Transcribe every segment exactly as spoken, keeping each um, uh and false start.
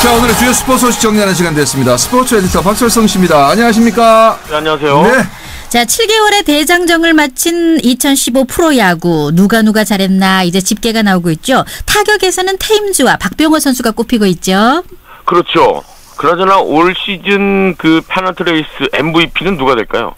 자, 오늘의 주요 스포츠 소식 정리하는 시간 됐습니다. 스포츠 에디터 박설성 씨입니다. 안녕하십니까? 네, 안녕하세요. 네. 자, 칠 개월의 대장정을 마친 이천십오 프로야구 누가 누가 잘했나 이제 집계가 나오고 있죠. 타격에서는 테임즈와 박병호 선수가 꼽히고 있죠. 그렇죠. 그러잖아 올 시즌 그 페넌트 레이스 엠브이피는 누가 될까요?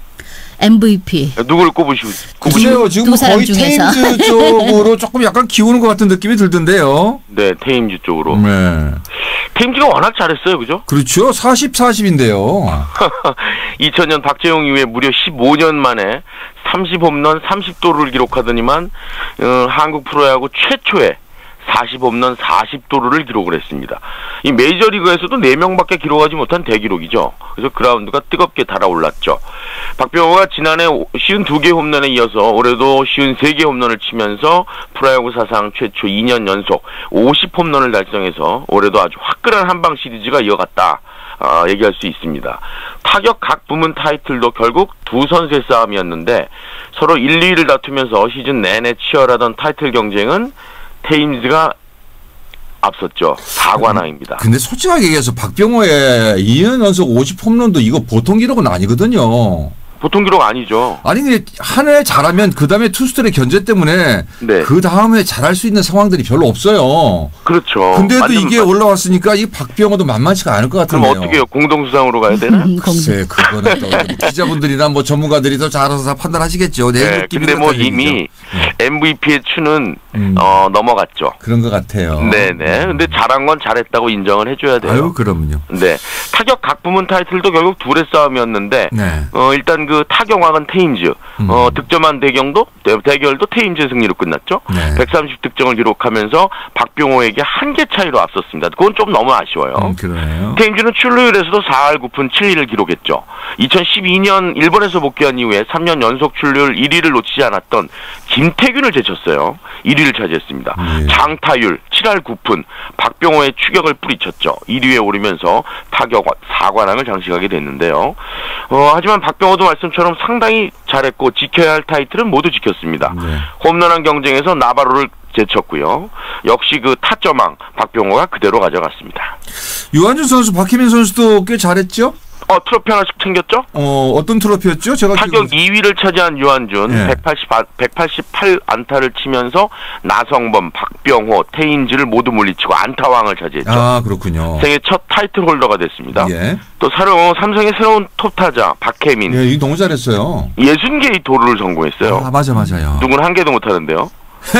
엠브이피. 누구를 꼽으시고? 글쎄요, 지금 뭐 거의 중에서. 테임즈 쪽으로 조금 약간 기우는 것 같은 느낌이 들던데요. 네, 테임즈 쪽으로. 네. 테임즈가 워낙 잘했어요, 그죠? 그렇죠. 사십, 사십인데요. 이천 년 박재용 이후에 무려 십오 년 만에 삼십 홈런 삼십 도루를 기록하더니만 어, 한국 프로야구 최초의 사십 홈런 사십 도루를 기록을 했습니다. 이 메이저리그에서도 네 명밖에 기록하지 못한 대기록이죠. 그래서 그라운드가 뜨겁게 달아올랐죠. 박병호가 지난해 오십이 개 홈런에 이어서 올해도 오십삼 개 홈런을 치면서 프로야구 사상 최초 이 년 연속 오십 홈런을 달성해서 올해도 아주 화끈한 한방 시리즈가 이어갔다. 어, 얘기할 수 있습니다. 타격 각 부문 타이틀도 결국 두 선수의 싸움이었는데 서로 일, 이 위를 다투면서 시즌 내내 치열하던 타이틀 경쟁은 테임즈가 앞섰죠. 사관왕입니다. 근데 솔직하게 얘기해서 박병호의 이 년 연속 오십 홈런도 이거 보통 기록은 아니거든요. 보통 기록 아니죠. 아니 근데 한 해 잘하면 그 다음에 투수들의 견제 때문에 네. 그 다음에 잘할 수 있는 상황들이 별로 없어요. 그렇죠. 근데도 이게 맞... 올라왔으니까 이 박병호도 만만치가 않을 것 같은데요. 그럼 어떻게 해요? 공동수상으로 가야 되나? 글쎄 그거는 또 기자분들이나 뭐 전문가들이 더 잘 알아서 다 판단하시겠죠. 네. 근데 뭐 이미 네. 엠브이피의 추는 음. 어, 넘어갔죠. 그런 것 같아요. 네네. 근데 잘한 건 잘했다고 인정을 해줘야 돼요. 아유 그럼요. 네. 타격 각 부문 타이틀도 결국 둘의 싸움이었는데 네. 어, 일단 그 타격왕은 테임즈, 음. 어, 득점한 대경도 대결도 테임즈의 승리로 끝났죠. 네. 백삼십 득점을 기록하면서 박병호에게 한 개 차이로 앞섰습니다. 그건 좀 너무 아쉬워요. 음, 그러네요. 테임즈는 출루율에서도 사 할 구 푼 칠 리를 기록했죠. 이천십이 년 일본에서 복귀한 이후에 삼 년 연속 출루율 일 위를 놓치지 않았던 김태균을 제쳤어요. 일 위를 차지했습니다. 네. 장타율 칠 할 구 푼, 박병호의 추격을 뿌리쳤죠. 일 위에 오르면서 타격 사관왕을 장식하게 됐는데요. 어, 하지만 박병호도 말씀처럼 상당히 잘했고 지켜야 할 타이틀은 모두 지켰습니다. 네. 홈런왕 경쟁에서 나바로를 제쳤고요. 역시 그 타점왕 박병호가 그대로 가져갔습니다. 유한준 선수, 박혜민 선수도 꽤 잘했죠? 어, 트로피 하나씩 챙겼죠? 어, 어떤 트로피였죠? 제가 타격 이 위를 차지한 유한준, 네. 백팔십팔 안타를 치면서 나성범, 박병호, 테임즈를 모두 물리치고 안타왕을 차지했죠. 아, 그렇군요. 생애 첫 타이틀 홀더가 됐습니다. 예. 또 새로운 삼성의 새로운 톱타자 박혜민. 예, 이거 너무 잘했어요. 예순 개의 도루를 성공했어요. 아, 맞아, 맞아요. 누군 한 개도 못하는데요.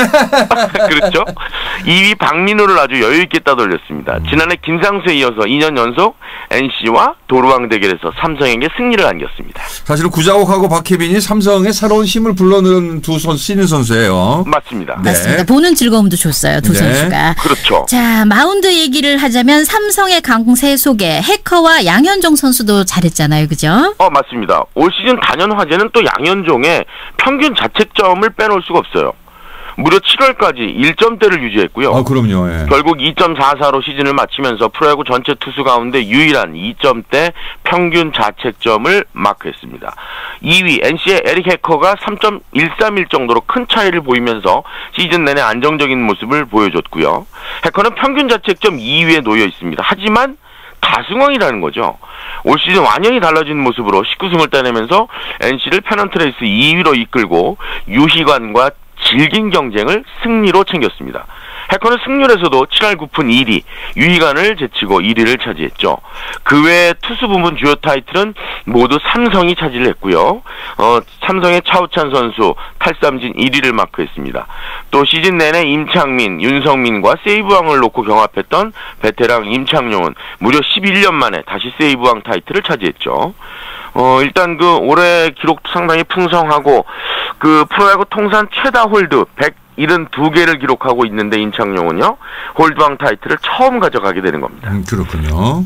그렇죠? 이 위 박민호를 아주 여유있게 따돌렸습니다. 음. 지난해 김상수에 이어서 이 년 연속 엔씨와 도루왕 대결에서 삼성에게 승리를 안겼습니다. 사실은 구자욱하고 박혜빈이 삼성의 새로운 힘을 불러넣은 두 선수, 신인 선수예요. 맞습니다. 네. 맞습니다. 보는 즐거움도 줬어요. 두 네. 선수가. 그렇죠. 자, 마운드 얘기를 하자면 삼성의 강세 속에 해커와 양현종 선수도 잘했잖아요. 그죠? 어, 맞습니다. 올 시즌 단연 화제는 또 양현종의 평균 자책점을 빼놓을 수가 없어요. 무려 칠월까지 일 점대를 유지했고요. 아, 그럼요. 예. 결국 이 점 사사로 시즌을 마치면서 프로야구 전체 투수 가운데 유일한 이 점대 평균 자책점을 마크했습니다. 이 위 엔씨의 에릭 해커가 삼 점 일삼일 정도로 큰 차이를 보이면서 시즌 내내 안정적인 모습을 보여줬고요. 해커는 평균 자책점 이 위에 놓여 있습니다. 하지만 다승왕이라는 거죠. 올 시즌 완전히 달라진 모습으로 십구 승을 따내면서 엔씨를 페넌트 레이스 이 위로 이끌고 유희관과 질긴 경쟁을 승리로 챙겼습니다. 해커는 승률에서도 칠 할 구 푼 일 위, 유희관을 제치고 일 위를 차지했죠. 그 외에 투수 부문 주요 타이틀은 모두 삼성이 차지를 했고요. 어, 삼성의 차우찬 선수 탈삼진 일 위를 마크했습니다. 또 시즌 내내 임창민, 윤성민과 세이브왕을 놓고 경합했던 베테랑 임창용은 무려 십일 년 만에 다시 세이브왕 타이틀을 차지했죠. 어, 일단 그 올해 기록도 상당히 풍성하고 그 프로야구 통산 최다 홀드 백칠십이 개를 기록하고 있는데 임창용은요. 홀드왕 타이틀을 처음 가져가게 되는 겁니다. 음, 그렇군요.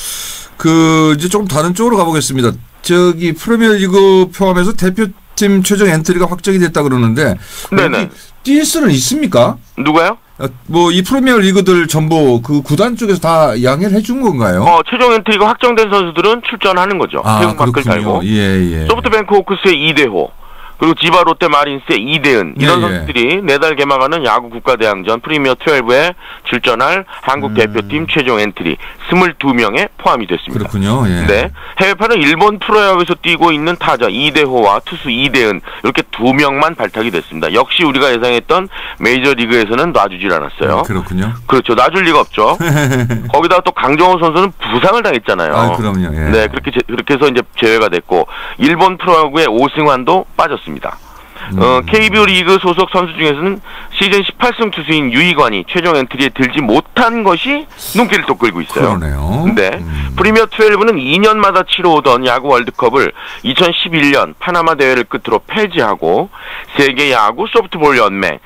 그 이제 조금 다른 쪽으로 가보겠습니다. 저기 프리미어리그 포함해서 대표팀 최종 엔트리가 확정이 됐다 그러는데 네네. 뛸 수는 있습니까? 누가요? 뭐 이 프리미어 리그들 전부 그 구단 쪽에서 다 양해를 해준 건가요? 어, 최종 엔트리가 확정된 선수들은 출전하는 거죠. 아, 태국 마크를 달고. 예, 예. 소프트뱅크 호크스의 이대호, 그리고 지바 롯데 마린스의 이대은 이런 예, 예. 선수들이 내달 개막하는 야구 국가대항전 프리미어 십이에 출전할 한국 음. 대표팀 최종 엔트리 이십이 명에 포함이 됐습니다. 그렇군요. 예. 네. 해외파는 일본 프로야구에서 뛰고 있는 타자 이대호와 투수 이대은 이렇게 두 명만 발탁이 됐습니다. 역시 우리가 예상했던 메이저리그에서는 놔주질 않았어요. 음, 그렇군요. 그렇죠. 놔줄 리가 없죠. 거기다가 또 강정호 선수는 부상을 당했잖아요. 아, 그럼요. 예. 네, 그렇게 제, 그렇게 해서 이제 제외가 됐고 일본 프로야구의 오승환도 빠졌습니다. 음. 어, 케이비오 리그 소속 선수 중에서는 시즌 십팔 승 투수인 유이관이 최종 엔트리에 들지 못한 것이 눈길을 또 끌고 있어요. 그러네요. 네. 음. 프리미어 십이는 이 년마다 치러오던 야구 월드컵을 이천십일 년 파나마 대회를 끝으로 폐지하고 세계 야구 소프트볼 연맹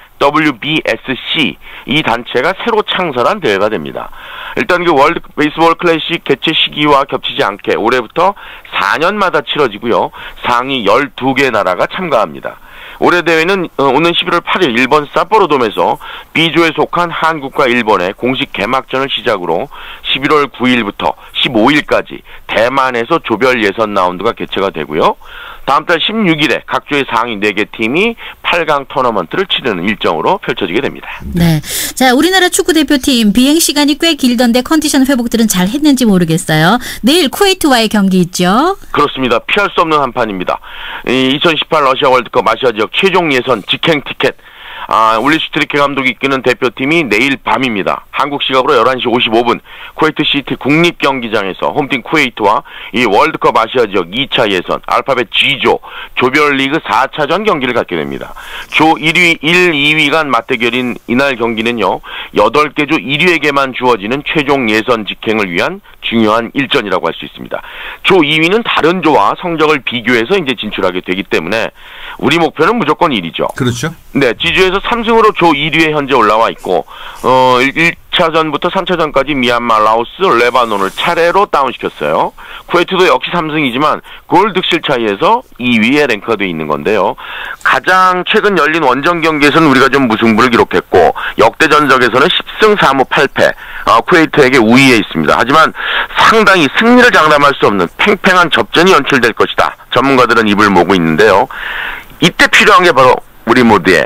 더블유비에스씨 이 단체가 새로 창설한 대회가 됩니다. 일단 그 월드 베이스볼 클래식 개최 시기와 겹치지 않게 올해부터 사 년마다 치러지고요. 상위 열두 개 나라가 참가합니다. 올해 대회는 오는 십일월 팔일 일본 삿포로돔에서 B조에 속한 한국과 일본의 공식 개막전을 시작으로 십일월 구일부터 십오일까지 대만에서 조별 예선 라운드가 개최가 되고요. 다음 달 십육일에 각 조의 상위 네 개 팀이 팔 강 토너먼트를 치르는 일정으로 펼쳐지게 됩니다. 네. 자, 우리나라 축구 대표팀 비행 시간이 꽤 길던데 컨디션 회복들은 잘 했는지 모르겠어요. 내일 쿠웨이트와의 경기 있죠? 그렇습니다. 피할 수 없는 한판입니다. 이천십팔 러시아 월드컵 아시아 지역 최종 예선 직행 티켓. 아, 울리슈트리케 감독이 이끄는 대표팀이 내일 밤입니다. 한국 시각으로 열한 시 오십오 분 쿠웨이트 시티 국립경기장에서 홈팀 쿠웨이트와 이 월드컵 아시아 지역 이 차 예선 알파벳 G조 조별리그 사 차전 경기를 갖게 됩니다. 조 일 위, 일, 이 위 간 맞대결인 이날 경기는요. 여덟 개 조 일 위에게만 주어지는 최종 예선 직행을 위한 중요한 일전이라고 할 수 있습니다. 조 이 위는 다른 조와 성적을 비교해서 이제 진출하게 되기 때문에 우리 목표는 무조건 일 위죠. 그렇죠. 네, G조에서 삼 승으로 조 일 위에 현재 올라와 있고 어 일 차전부터 삼 차전까지 미얀마, 라오스, 레바논을 차례로 다운시켰어요. 쿠웨이트도 역시 삼 승이지만 골 득실 차이에서 이 위에 랭크되어 있는 건데요. 가장 최근 열린 원정 경기에서는 우리가 좀 무승부를 기록했고 역대 전적에서는 십 승 삼 무 팔 패 어, 쿠웨이트에게 우위에 있습니다. 하지만 상당히 승리를 장담할 수 없는 팽팽한 접전이 연출될 것이다. 전문가들은 입을 모으고 있는데요. 이때 필요한 게 바로 우리 모두의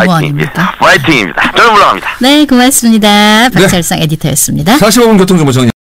응원입니다. 파이팅입니다. 저는 물러갑니다. 네, 고맙습니다. 박철성 네. 에디터였습니다. 사십오 분 교통정보 정리.